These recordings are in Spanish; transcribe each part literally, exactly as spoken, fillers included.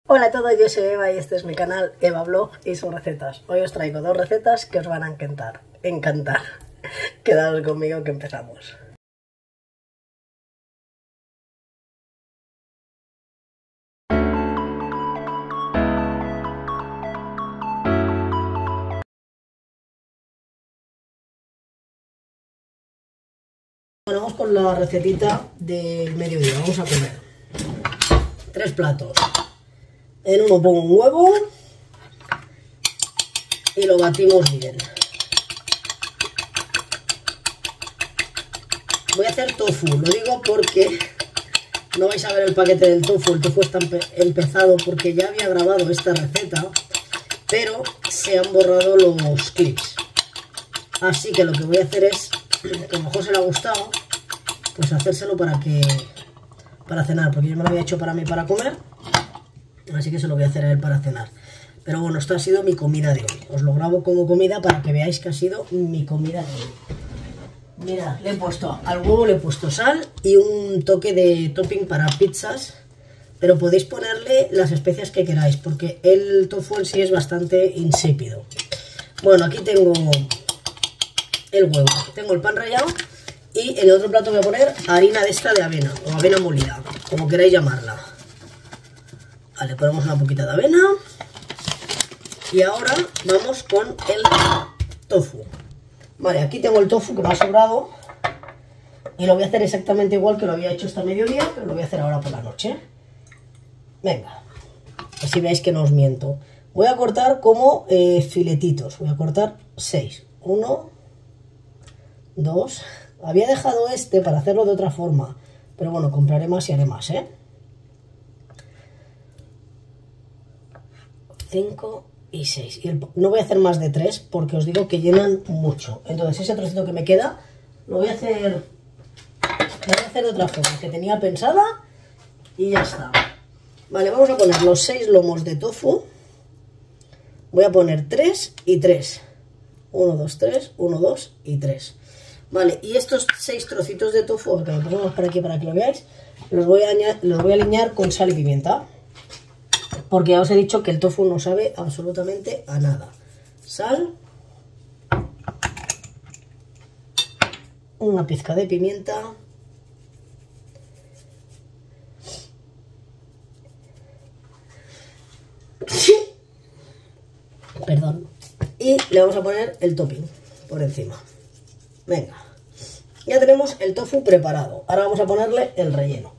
Hola a todos, yo soy Eva y este es mi canal Eva Blog y sus recetas. Hoy os traigo dos recetas que os van a encantar. Encantar. Quedaos conmigo que empezamos. Bueno, vamos con la recetita del mediodía. Vamos a comer tres platos. En uno pongo un huevo y lo batimos bien. Voy a hacer tofu, lo digo porque no vais a ver el paquete del tofu. El tofu está empe empezado porque ya había grabado esta receta, pero se han borrado los clips. Así que lo que voy a hacer es, que a lo mejor se le ha gustado, pues hacérselo para que para cenar, porque yo me lo había hecho para mí para comer. Así que se lo voy a hacer a él para cenar. Pero bueno, esto ha sido mi comida de hoy. Os lo grabo como comida para que veáis que ha sido mi comida de hoy. Mirad, le he puesto al huevo, le he puesto sal y un toque de topping para pizzas. Pero podéis ponerle las especias que queráis, porque el tofu en sí es bastante insípido. Bueno, aquí tengo el huevo, tengo el pan rallado y en el otro plato voy a poner harina de esta de avena o avena molida, como queráis llamarla. Vale, ponemos una poquita de avena. Y ahora vamos con el tofu. Vale, aquí tengo el tofu que me ha sobrado. Y lo voy a hacer exactamente igual que lo había hecho hasta mediodía, pero lo voy a hacer ahora por la noche. Venga, así veis que no os miento. Voy a cortar como eh, filetitos. Voy a cortar seis. Uno, dos. Había dejado este para hacerlo de otra forma. Pero bueno, compraré más y haré más, ¿eh? cinco y seis. Y el, no voy a hacer más de tres porque os digo que llenan mucho. Entonces ese trocito que me queda lo voy a hacer lo voy a hacer de otra forma que tenía pensada y ya está. Vale, vamos a poner los seis lomos de tofu. Voy a poner tres y tres. uno, dos, tres, uno, dos y tres. Vale, y estos seis trocitos de tofu, que me ponemos por aquí para que lo veáis, los voy a, los voy a alinear con sal y pimienta. Porque ya os he dicho que el tofu no sabe absolutamente a nada. Sal. Una pizca de pimienta. Perdón. Y le vamos a poner el topping por encima. Venga. Ya tenemos el tofu preparado. Ahora vamos a ponerle el relleno.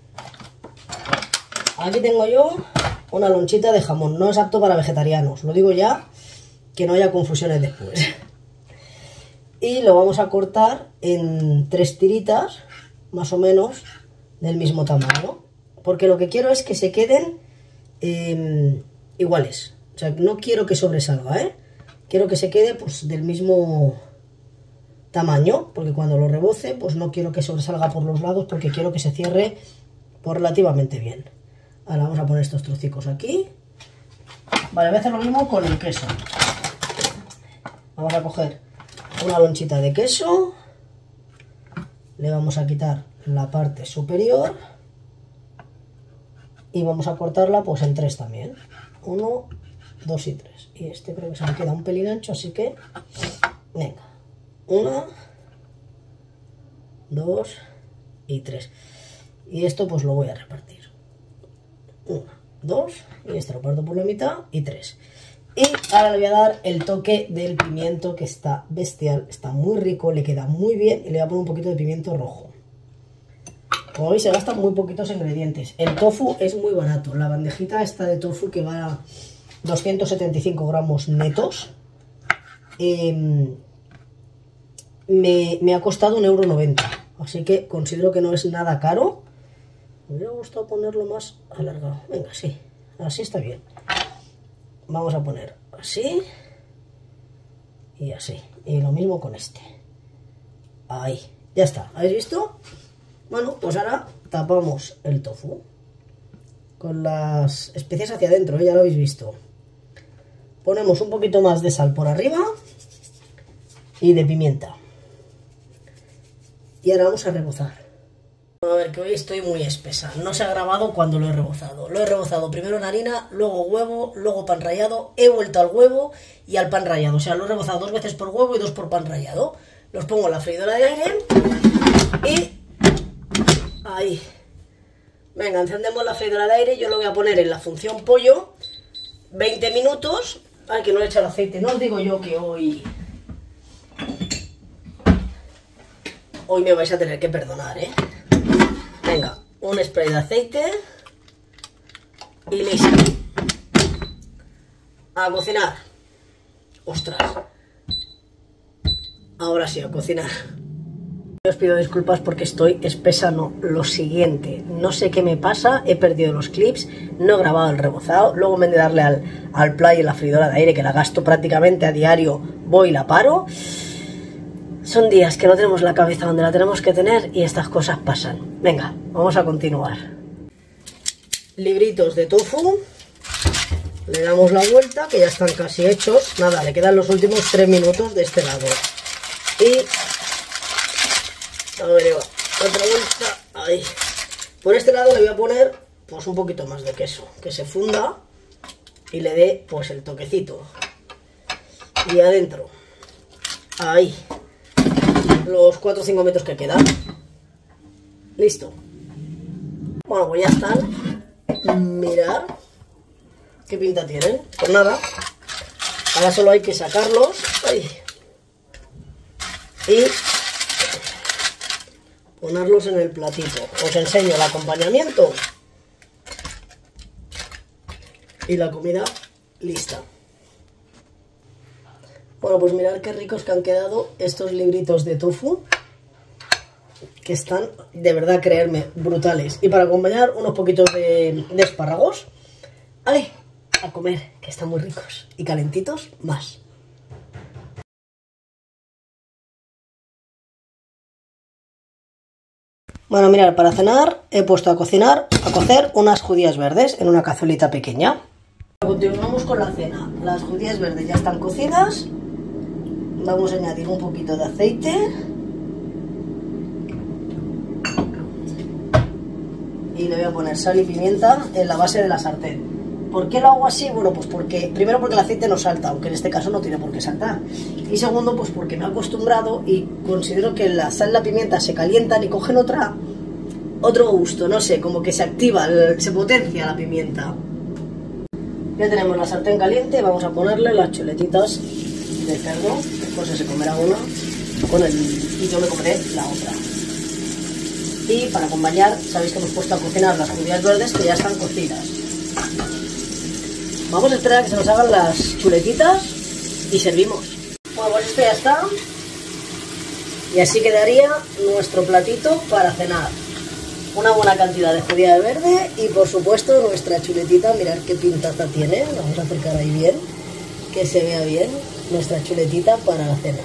Aquí tengo yo una lonchita de jamón, no es apto para vegetarianos, lo digo ya, que no haya confusiones después. Y lo vamos a cortar en tres tiritas, más o menos, del mismo tamaño. Porque lo que quiero es que se queden eh, iguales. O sea, no quiero que sobresalga, ¿eh? Quiero que se quede pues del mismo tamaño, porque cuando lo reboce, pues no quiero que sobresalga por los lados, porque quiero que se cierre pues, relativamente bien. Ahora vamos a poner estos trocicos aquí. Vale, voy a hacer lo mismo con el queso. Vamos a coger una lonchita de queso. Le vamos a quitar la parte superior. Y vamos a cortarla pues en tres también. Uno, dos y tres. Y este creo que se me queda un pelín ancho, así que... Venga. Una, dos y tres. Y esto pues lo voy a repartir. Una, dos, y este lo parto por la mitad, y tres. Y ahora le voy a dar el toque del pimiento que está bestial, está muy rico, le queda muy bien, y le voy a poner un poquito de pimiento rojo. Como veis se gastan muy poquitos ingredientes. El tofu es muy barato, la bandejita esta de tofu que va a doscientos setenta y cinco gramos netos, eh, me, me ha costado un euro noventa, así que considero que no es nada caro. Me hubiera gustado ponerlo más alargado. Venga, sí. Así está bien. Vamos a poner así. Y así. Y lo mismo con este. Ahí. Ya está. ¿Habéis visto? Bueno, pues ahora tapamos el tofu. Con las especias hacia adentro, ¿eh? Ya lo habéis visto. Ponemos un poquito más de sal por arriba. Y de pimienta. Y ahora vamos a rebozar. A ver, que hoy estoy muy espesa. No se ha grabado cuando lo he rebozado. Lo he rebozado primero en harina, luego huevo, luego pan rallado. He vuelto al huevo y al pan rallado. O sea, lo he rebozado dos veces por huevo y dos por pan rallado. Los pongo en la freidora de aire y... ahí. Venga, encendemos la freidora de aire. Yo lo voy a poner en la función pollo. veinte minutos. Ay, que no le he echado aceite. No os digo yo que hoy... Hoy me vais a tener que perdonar, ¿eh? Venga, un spray de aceite y listo. A cocinar. Ostras. Ahora sí, a cocinar. Os pido disculpas porque estoy espesa, no. Lo siguiente, no sé qué me pasa, he perdido los clips, no he grabado el rebozado, luego me he de darle al, al play en la freidora de aire, que la gasto prácticamente a diario, voy y la paro. Son días que no tenemos la cabeza donde la tenemos que tener y estas cosas pasan. Venga, vamos a continuar. Libritos de tofu. Le damos la vuelta, que ya están casi hechos. Nada, le quedan los últimos tres minutos de este lado. Y... a ver, va. Otra vuelta. Ahí. Por este lado le voy a poner pues un poquito más de queso. Que se funda y le dé pues el toquecito. Y adentro. Ahí. Los cuatro o cinco metros que quedan. Listo. Bueno, pues ya están. Mirad qué pinta tienen. Pues nada, ahora solo hay que sacarlos. Ay. Y ponerlos en el platito. Os enseño el acompañamiento y la comida lista. Bueno, pues mirad qué ricos que han quedado estos libritos de tofu, que están, de verdad, creerme, brutales. Y para acompañar unos poquitos de, de espárragos. ¡Ale! A comer, que están muy ricos. Y calentitos, más. Bueno, mirad, para cenar he puesto a cocinar, a cocer unas judías verdes en una cazuelita pequeña. Continuamos con la cena. Las judías verdes ya están cocidas. Vamos a añadir un poquito de aceite. Y le voy a poner sal y pimienta en la base de la sartén. ¿Por qué lo hago así? Bueno, pues porque, primero porque el aceite no salta, aunque en este caso no tiene por qué saltar. Y segundo, pues porque me he acostumbrado y considero que la sal y la pimienta se calientan y cogen otra, otro gusto, no sé, como que se activa, se potencia la pimienta. Ya tenemos la sartén caliente, vamos a ponerle las chuletitas de cerdo. José se comerá una con el, y yo me comeré la otra. Y para acompañar, sabéis que hemos puesto a cocinar las judías verdes que ya están cocidas. Vamos a esperar a que se nos hagan las chuletitas y servimos. Bueno, pues esto ya está. Y así quedaría nuestro platito para cenar. Una buena cantidad de judía de verde y por supuesto nuestra chuletita. Mirad qué pintaza tiene. Vamos a acercar ahí bien, que se vea bien nuestra chuletita para la cena.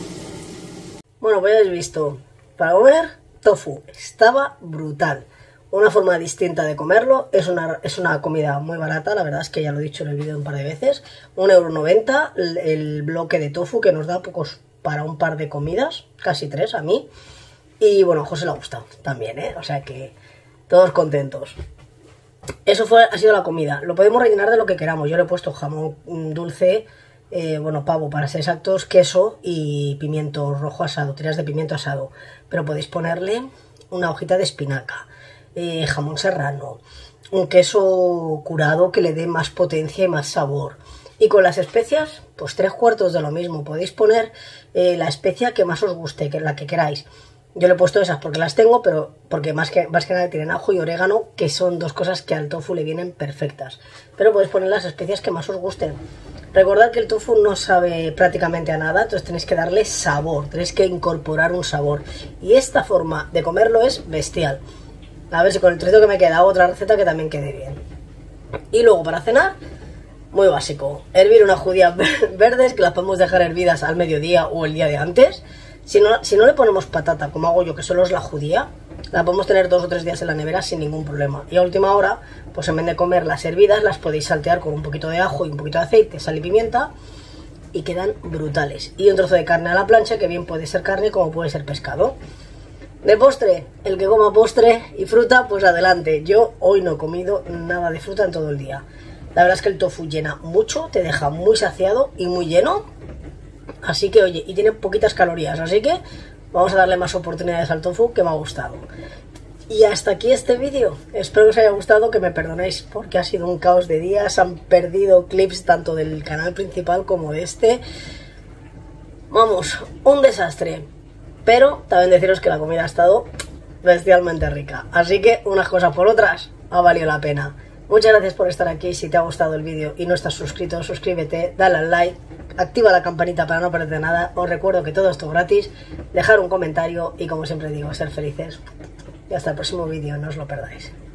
Bueno, pues ya habéis visto, para comer tofu estaba brutal. Una forma distinta de comerlo, es una, es una comida muy barata, la verdad es que ya lo he dicho en el vídeo un par de veces. un euro noventa el, el bloque de tofu, que nos da pocos para un par de comidas, casi tres a mí. Y bueno, a José le ha gustado también, ¿eh? O sea que todos contentos. Eso fue, ha sido la comida. Lo podemos rellenar de lo que queramos. Yo le he puesto jamón dulce, eh, bueno, pavo para ser exactos, queso y pimiento rojo asado, tiras de pimiento asado. Pero podéis ponerle una hojita de espinaca, eh, jamón serrano, un queso curado que le dé más potencia y más sabor. Y con las especias, pues tres cuartos de lo mismo. Podéis poner eh, la especia que más os guste, que la que queráis. Yo le he puesto esas porque las tengo, pero porque más que, más que nada tienen ajo y orégano, que son dos cosas que al tofu le vienen perfectas. Pero podéis poner las especias que más os gusten. Recordad que el tofu no sabe prácticamente a nada, entonces tenéis que darle sabor, tenéis que incorporar un sabor. Y esta forma de comerlo es bestial. A ver si con el trocito que me queda hago otra receta que también quede bien. Y luego para cenar, muy básico, hervir unas judías verdes, que las podemos dejar hervidas al mediodía o el día de antes. Si no, si no le ponemos patata, como hago yo, que solo es la judía, la podemos tener dos o tres días en la nevera sin ningún problema. Y a última hora, pues en vez de comer las hervidas, las podéis saltear con un poquito de ajo y un poquito de aceite, sal y pimienta, y quedan brutales. Y un trozo de carne a la plancha, que bien puede ser carne como puede ser pescado. De postre, el que coma postre y fruta, pues adelante. Yo hoy no he comido nada de fruta en todo el día. La verdad es que el tofu llena mucho, te deja muy saciado y muy lleno. Así que, oye, y tiene poquitas calorías, así que vamos a darle más oportunidades al tofu, que me ha gustado. Y hasta aquí este vídeo. Espero que os haya gustado, que me perdonéis porque ha sido un caos de días. Han perdido clips tanto del canal principal como de este. Vamos, un desastre. Pero también deciros que la comida ha estado bestialmente rica. Así que unas cosas por otras ha valido la pena. Muchas gracias por estar aquí. Si te ha gustado el vídeo y no estás suscrito, suscríbete, dale al like, activa la campanita para no perderte nada. Os recuerdo que todo esto es gratis. Dejar un comentario y, como siempre digo, ser felices. Y hasta el próximo vídeo, no os lo perdáis.